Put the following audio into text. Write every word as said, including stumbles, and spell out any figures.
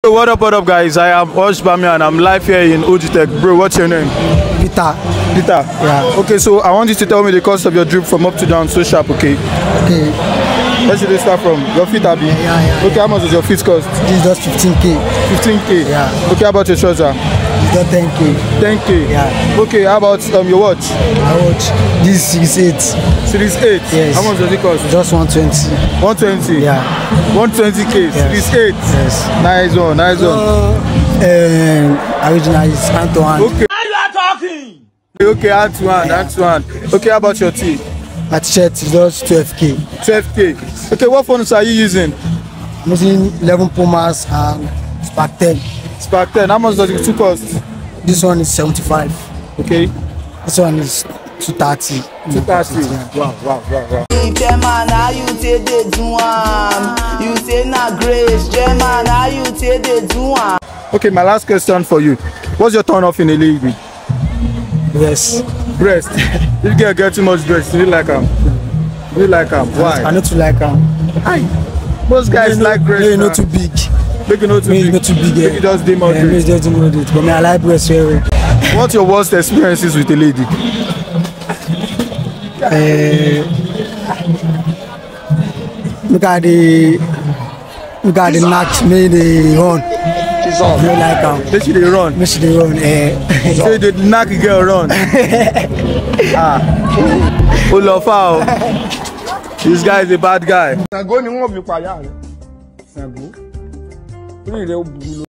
So what up, what up, guys? I am Osh Bami and I'm live here in O G Tech. Bro, what's your name? Peter. Peter? Yeah. Okay, so I want you to tell me the cost of your drip from up to down, so sharp, okay? Okay. Where should they start from? Your feet, Abi? Yeah, yeah, yeah. Okay, how much does your feet cost? This is just fifteen K. fifteen K? Yeah. Okay, how about your trouser? It's just ten K. ten K? Yeah. Okay, how about um, your watch? I watch this six eight. Series eight? Yes. How much does it cost? Just one twenty. one twenty? Yeah. one twenty K? Yes. Series eight? Yes. Nice one, nice one. Uh, um, original is hand to hand. Okay. Now you are talking. Okay, hand to hand, hand to hand. Okay, how about your teeth? My t-shirt is just twelve K. twelve K. Okay, what phones are you using? I'm using eleven Pumas and Spark ten. Spark ten. How much does it two cost? This one is seventy-five. Okay. This one is two thirty. two thirty. Wow, wow, wow, wow. German, how you take the do am? You say na grace. German, how you take the do am? Okay, my last question for you. What's your turn off in a lady? Yes. Breast. If you get, get too much breast, you like them. You like them. Why? I know to like them. Hi. Most guys no, like breast. Maybe not too big. Make it not too Maybe big. not too big. Make it just demoderate. Yeah, maybe just demoderate. But me, I like breast very well. What's your worst experiences with a lady? Uh, look at the look at the match, me the run. She's on. You like them? Make sure they run. Me she dey run. Uh, Say the knock girl run. Ah. Olofa. This guy is a bad guy. Nago ni wọ́n fi pa ya rẹ̀. Nago. Orí rẹ̀ ó burú.